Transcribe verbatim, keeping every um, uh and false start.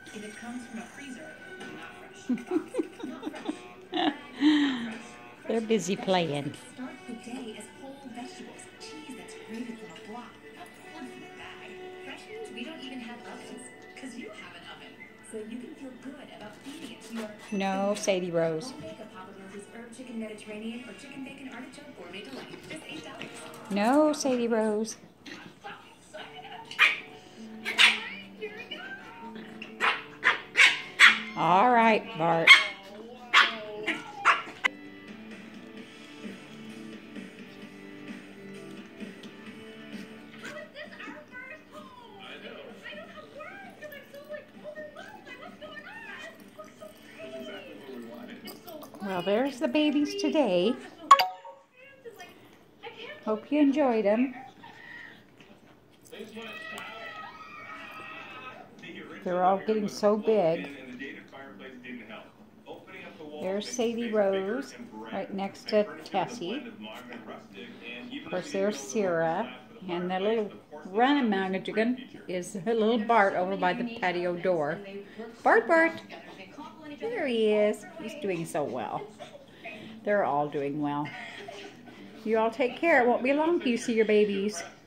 If it comes from a freezer, not fresh. Not fresh. Not fresh. They're busy playing. Start the day as whole vegetables. Cheese that's grated from a block, not pulled from a bag. Fresh means we don't even have ovens, because you have an oven. So you can feel good about feeding it to your... No, Sadie Rose. Home make a Papa Rose's herb chicken Mediterranean or chicken bacon artichoke gourmet delight. Just eight dollars. No, Sadie Rose. All right, Bart. Well, there's the babies today. Hope you enjoyed them. They're all getting so big. There's Sadie Rose right next to Tessie. Of course, there's Sarah. And the little running mangajigan is the little Bart over by the patio door. Bart, Bart! There he is. He's doing so well. They're all doing well. You all take care. It won't be long till you see your babies.